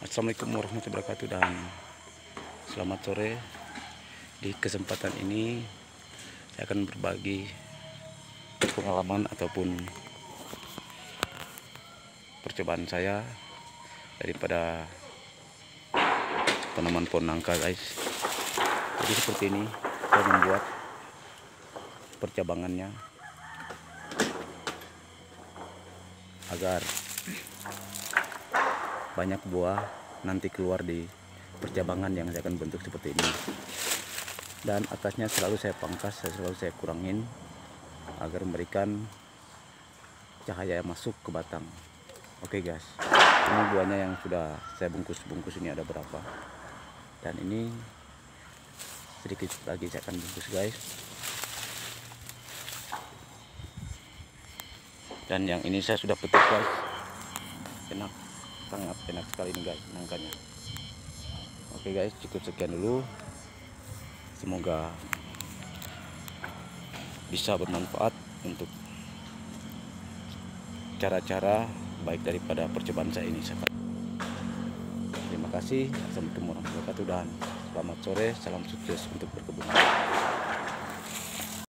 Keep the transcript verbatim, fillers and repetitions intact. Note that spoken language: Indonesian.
Assalamualaikum warahmatullahi wabarakatuh dan selamat sore. Di kesempatan ini saya akan berbagi pengalaman ataupun percobaan saya daripada tanaman pohon nangka, guys. Jadi seperti ini saya membuat percabangannya agar banyak buah nanti keluar di percabangan yang saya akan bentuk seperti ini. Dan atasnya selalu saya pangkas, selalu saya kurangin agar memberikan cahaya yang masuk ke batang. Oke guys, ini buahnya yang sudah saya bungkus-bungkus, ini ada berapa. Dan ini sedikit lagi saya akan bungkus, guys. Dan yang ini saya sudah petik, guys. Enak, sangat enak sekali ini, guys, nangkanya. Oke guys, cukup sekian dulu. Semoga bisa bermanfaat untuk cara-cara baik daripada percobaan saya ini. Terima kasih. Assalamualaikum warahmatullahi wabarakatuh dan selamat sore. Salam sukses untuk berkebun.